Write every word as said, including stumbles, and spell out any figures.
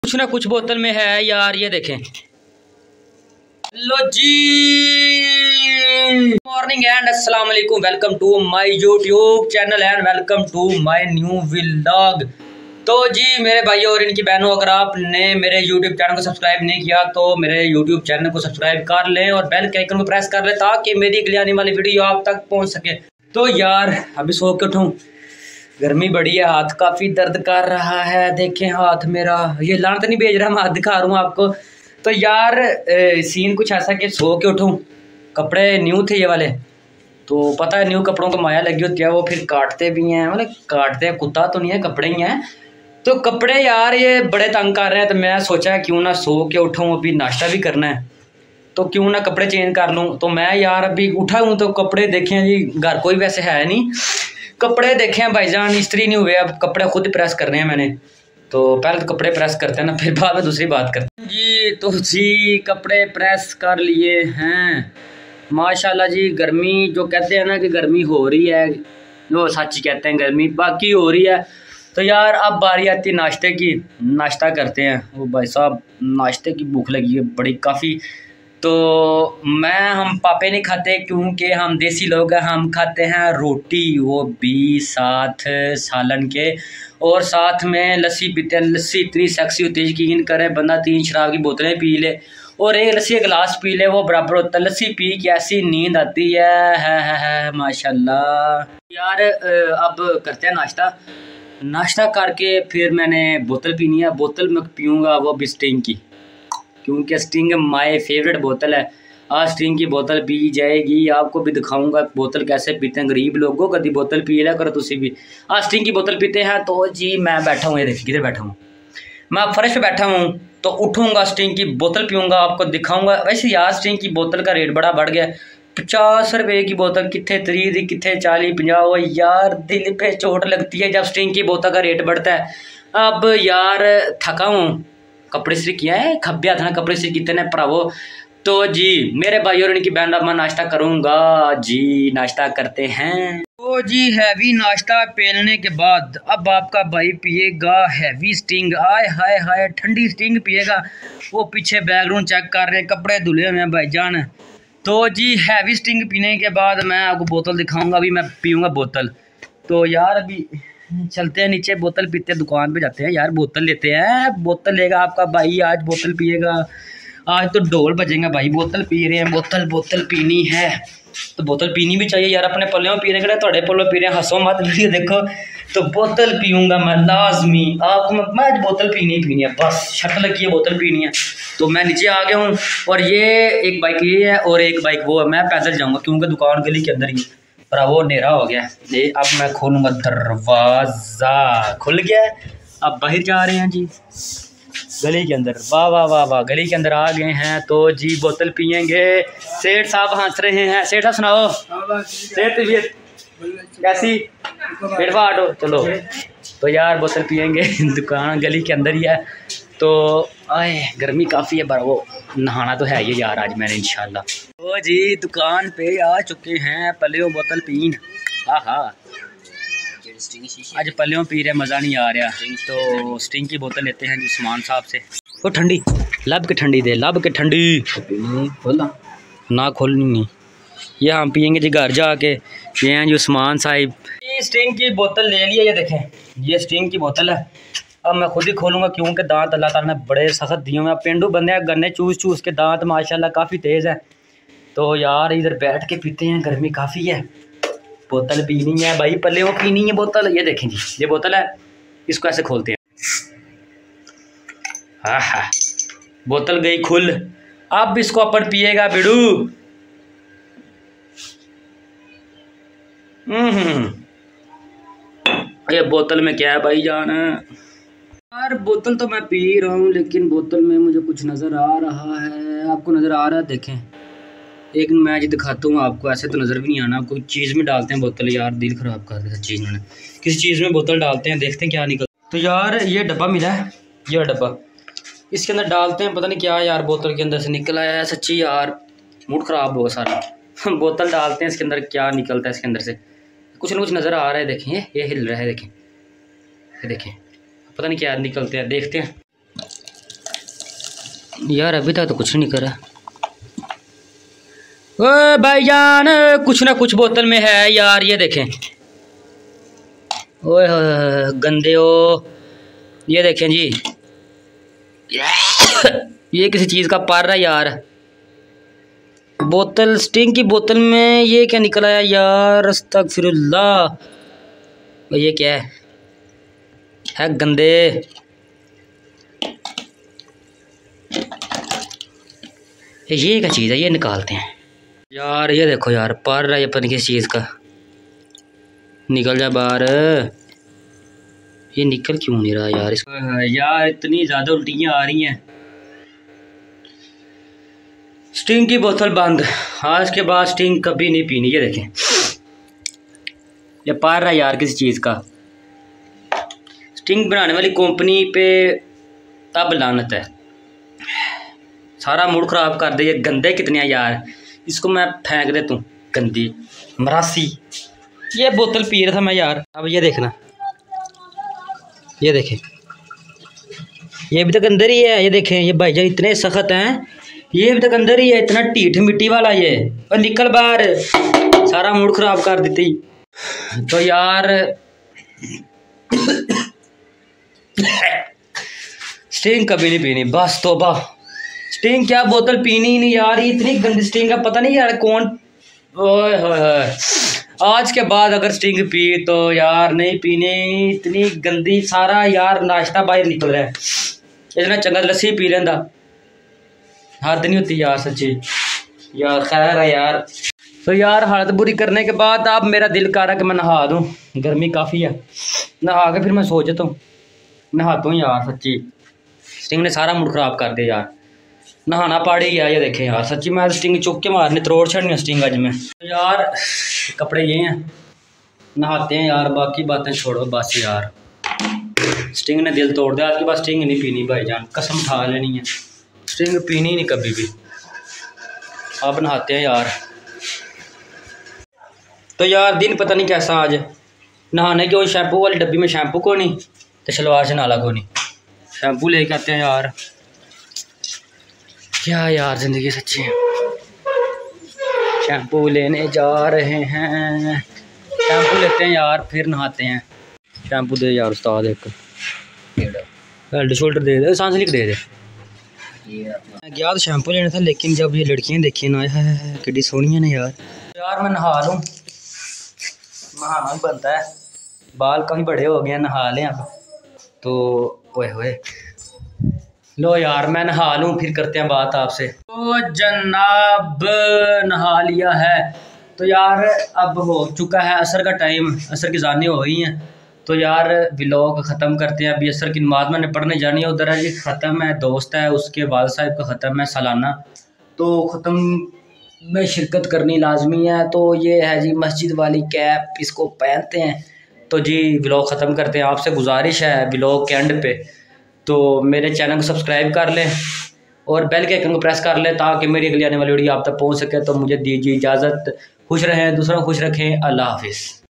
कुछ ना कुछ बोतल में है यार, ये देखें। लो जी, मॉर्निंग एंड अस्सलाम वालेकुम, welcome to my YouTube channel and welcome to my new vlog. तो जी मेरे भाइयों और इनकी बहनों, अगर आपने मेरे यूट्यूब चैनल को सब्सक्राइब नहीं किया तो मेरे यूट्यूब चैनल को सब्सक्राइब कर लें और बेल के आइकन को प्रेस कर लें ताकि मेरी अगली आने वाली वीडियो आप तक पहुंच सके। तो यार अभी सो के उठूँ, गर्मी बड़ी है, हाथ काफ़ी दर्द कर रहा है। देखें हाथ मेरा, ये लानत नहीं भेज रहा, मैं हाथ दिखा रहा हूँ आपको। तो यार ए, सीन कुछ ऐसा कि सो के उठूँ, कपड़े न्यू थे ये वाले, तो पता है न्यू कपड़ों को माया लगी होती है, वो फिर काटते भी हैं, मतलब काटते हैं, कुत्ता तो नहीं है, कपड़े ही हैं। तो कपड़े यार ये बड़े तंग कर रहे हैं, तो मैं सोचा क्यों ना सो के उठाऊँ, अभी नाश्ता भी करना है तो क्यों ना कपड़े चेंज कर लूँ। तो मैं यार अभी उठा हूँ तो कपड़े देखें जी, घर कोई वैसे है नहीं, कपड़े देखे हैं भाईजान, इस्त्री नहीं हुए, अब कपड़े खुद प्रेस करने हैं मैंने। तो पहले तो कपड़े प्रेस करते हैं ना, फिर बाद में दूसरी बात करते हैं जी। तो जी कपड़े प्रेस कर लिए हैं माशाल्लाह जी। गर्मी जो कहते हैं ना कि गर्मी हो रही है, वो सच कहते हैं, गर्मी बाकी हो रही है। तो यार अब बारी आती है नाश्ते की, नाश्ता करते हैं। वो भाई साहब नाश्ते की भूख लगी है बड़ी काफ़ी। तो मैं हम पापे नहीं खाते क्योंकि हम देसी लोग हैं, हम खाते हैं रोटी, वो भी साथ सालन के, और साथ में लस्सी पीते हैं। लस्सी इतनी सेक्सी होती है, यकीन करें बंदा तीन शराब की बोतलें पी ले और एक लस्सी का गिलास पी ले, वो बराबर होता है। लस्सी पी के ऐसी नींद आती है, है, है, है माशाल्लाह। यार अब करते हैं नाश्ता, नाश्ता करके फिर मैंने बोतल पीनी है। बोतल मैं पीऊँगा वो भी स्टिंग की, क्योंकि स्टिंग माय फेवरेट बोतल है। आज स्टिंग की बोतल पी जाएगी, आपको भी दिखाऊंगा बोतल कैसे पीते हैं। गरीब लोगों कभी बोतल पी लिया करो तुसी भी। आज स्टिंग की बोतल पीते हैं। तो जी मैं बैठा हूँ, ये देखिए किधर बैठा हूँ, मैं फर्श पे बैठा हूँ। तो उठूँगा स्टिंग की बोतल पीऊँगा, आपको दिखाऊँगा। वैसे यार स्टिंग की बोतल का रेट बड़ा बढ़ गया, पचास रुपये की बोतल, कितने त्री कितने चालीस पंजाह। वो यार दिल पे चोट लगती है जब स्टिंग की बोतल का रेट बढ़ता है। अब यार थका हूँ, कपड़े इस्त्री किया है, खब्बिया था ना कपड़े इस्त्री कितने भरावो। तो जी मेरे भाई और इनकी बहन, अब मैं नाश्ता करूँगा जी, नाश्ता करते हैं। तो जी हैवी नाश्ता पेलने के बाद अब आपका भाई पिएगा हैवी स्टिंग। आय हाय हाय, ठंडी स्टिंग पिएगा। वो पीछे बैकग्राउंड चेक कर रहे हैं, कपड़े धुले हुए हैं भाईजान। तो जी हैवी स्टिंग पीने के बाद मैं आपको बोतल दिखाऊँगा, अभी मैं पीऊँगा बोतल। तो यार अभी चलते हैं नीचे, बोतल पीते हैं, दुकान पे जाते हैं यार, बोतल लेते हैं। बोतल लेगा आपका भाई, आज बोतल पिएगा, आज तो ढोल बजेगा भाई। बोतल पी रहे हैं, बोतल बोतल पीनी है तो बोतल पीनी भी चाहिए यार। अपने पल्लों पी रहे हैं, थोड़े पल्लों पी रहे हैं, हंसो मत वीडियो देखो। तो बोतल पीऊँगा मैं लाजमी, आपको मैं, मैं बोतल पीनी ही पीनी है, बस शर्त लगी है बोतल पीनी है। तो मैं नीचे आ गया हूँ और ये एक बाइक ये है और एक बाइक वो है। मैं पैदल जाऊँगा क्योंकि दुकान गली के अंदर ही, पर वो अंधेरा हो गया। ये अब मैं खोलूँगा, दरवाज़ा खुल गया, अब बाहर जा रहे हैं जी गली के अंदर। वाह वाह वाह वाह, गली के अंदर आ गए हैं। तो जी बोतल पियेंगे। सेठ साहब हंस रहे हैं। सेठ साहब सुनाओ, सेठ तबीयत कैसी, पेट फाटो चलो। तो यार बोतल पियेंगे, दुकान गली के अंदर ही है। तो आए गर्मी काफ़ी है, पर वो नहाना तो है ये यार आज मैंने इंशाल्लाह। तो जी दुकान पे आ चुके हैं, पल्लियों बोतल पीन। हाँ हाँ आज पल्लियों पी रहे, मज़ा नहीं आ रहा। तो स्टिंग की बोतल लेते हैं जी उस्मान साहब से। वो ठंडी लब के ठंडी दे, लब के ठंडी खोला ना, खोलनी नहीं, ये हम पियेंगे जी घर जाके। ये हैं जी उस्मान साहिब, ये स्टिंग की बोतल ले लिया, ये देखें ये स्टिंग की बोतल है। अब मैं खुद ही खोलूँगा क्योंकि दांत अल्लाह ताला ने बड़े सख्त दिए हुए हैं। पेंडू बंदे हैं, गन्ने चूस चूस के दांत माशाल्लाह काफ़ी तेज़ है। तो यार इधर बैठ के पीते हैं, गर्मी काफ़ी है। बोतल पीनी है भाई, पल्ले वो पीनी है बोतल। ये देखें जी ये बोतल है, इसको ऐसे खोलते हैं। हाँ हाँ बोतल गई खुल, अब इसको अपन पिएगा बिड़ू। हम्म ये बोतल में क्या है भाई जान यार, बोतल तो मैं पी रहा हूँ लेकिन बोतल में मुझे कुछ नज़र आ रहा है। आपको नज़र आ रहा है? देखें एक मैं जी दिखाता हूँ आपको, ऐसे तो नज़र भी नहीं आना। कोई चीज़ में डालते हैं बोतल, यार दिल ख़राब कर दिया चीज़ में। किसी चीज़ में बोतल डालते हैं, देखते हैं क्या निकल। तो यार ये डब्बा मिला है, ये डब्बा इसके अंदर डालते हैं, पता नहीं क्या यार बोतल के अंदर से निकल आया है। सच्ची यार मूड ख़राब हो सारा। बोतल डालते हैं इसके अंदर, क्या निकलता है इसके अंदर से, कुछ ना कुछ नज़र आ रहा है। देखें ये हिल रहा है, देखें ये देखें, पता नहीं क्या निकलते हैं, देखते हैं। यार अभी तक तो कुछ नहीं करा। ओए भाईजान, कुछ ना कुछ बोतल में है यार, ये देखें। ओए गंदे हो, ये देखें जी। ये किसी चीज़ का पार रहा यार। बोतल, स्टिंग की बोतल में ये क्या निकल आया यार, अस्तगफिरुल्लाह। ये क्या है, है गंदे। ये क्या चीज़ है, ये निकालते हैं यार। ये देखो यार, पार रहा है पता नहीं किस चीज़ का। निकल जा बाहर। ये निकल क्यों नहीं रहा यार इसको। यार इतनी ज़्यादा उल्टियाँ आ रही हैं। स्टिंग की बोतल बंद, आज के बाद स्टिंग कभी नहीं पीनी। ये देखें, ये पार रहा यार किसी चीज़ का। स्टिंग बनाने वाली कंपनी पे तब लानत है, सारा मूड ख़राब कर दे। ये गंदे कितने हैं यार, इसको मैं फेंक देता हूँ। गंदी मरासी, ये बोतल पी रहा था मैं यार। अब ये देखना, ये देखें, ये अभी तक अंदर ही है। ये देखें, ये भाईजान इतने सख्त हैं, ये अभी तक अंदर ही है। इतना टीठ मिट्टी वाला ये, और निकल बाहर, सारा मूड ख़राब कर देती। तो यार स्टिंग कभी नहीं पीनी, बस तौबा। स्टिंग क्या, बोतल पीनी ही नहीं यार। ये इतनी गंदी स्टिंग है, पता नहीं यार कौन। ओए होए, आज के बाद अगर स्टिंग पी तो यार नहीं पीनी। इतनी गंदी, सारा यार नाश्ता बाहर निकल रहा है। इतना चंगा लस्सी पी लेंदा, हद नहीं होती यार सच्ची यार। खैर है यार। तो यार हालत बुरी करने के बाद अब मेरा दिल कर रहा कि मैं नहा दूँ, गर्मी काफ़ी है। नहा के फिर मैं सोचता हूँ, नहाता हूँ यार सच्ची। स्टिंग ने सारा मूड ख़राब कर दिया यार, नहाना पड़ ही गया। ये देखें यार सच्ची, मैं स्टिंग चुप के मारने त्रोड़ छड़नी स्टिंग आज में। तो यार कपड़े ये हैं, नहाते हैं यार, बाकी बातें छोड़ो बस यार। स्टिंग ने दिल तोड़ दिया, आज के बाद स्टिंग नहीं पीनी भाईजान, कसम उठा लेनी है। स्टिंग पीनी नहीं कभी भी। अब नहाते हैं यार। तो यार दिन पता नहीं कैसा आज, नहाने की शैम्पू वाली डब्बी में शैम्पू को नहीं, तो शलवार से नाला को नहीं। शैम्पू लेके आते हैं यार। क्या यार ज़िंदगी सच्ची है। शैम्पू लेने जा रहे हैं, शैम्पू लेते हैं यार, फिर नहाते हैं। शैम्पू दे यार उस्ताद, एक हेल्ड शोल्डर दे दे, सांसलिक दे दे। मैं गया तो शैम्पू लेना था, लेकिन जब ये लड़कियां देखी ना, है कितनी सोहनी है यार। यार मैं नहा लूँ, नहाना भी बनता है, बाल काफ़ी बड़े हो गए हैं, नहा लें अब तो। ओए होए, लो यार मैं नहा लूँ, फिर करते हैं बात आपसे। तो जनाब नहा लिया है, तो यार अब हो चुका है असर का टाइम, असर की ज़ानें हो गई हैं। तो यार व्लॉग ख़त्म करते हैं। अभी असर की नमाज मैंने पढ़ने जानी है, उधर है जी ख़त्म है, दोस्त है उसके वाल साहिब का ख़त्म है सालाना, तो ख़त्म में शिरकत करनी लाजमी है। तो ये है जी मस्जिद वाली कैप, इसको पहनते हैं। तो जी व्लॉग ख़त्म करते हैं। आपसे गुजारिश है व्लॉग के एंड पे तो मेरे चैनल को सब्सक्राइब कर लें और बेल के आइकन को प्रेस कर लें, ताकि मेरी अगली आने वाली वीडियो आप तक पहुंच सके। तो मुझे दीजिए इजाज़त, खुश रहें, दूसरों को खुश रखें, अल्लाह हाफिज़।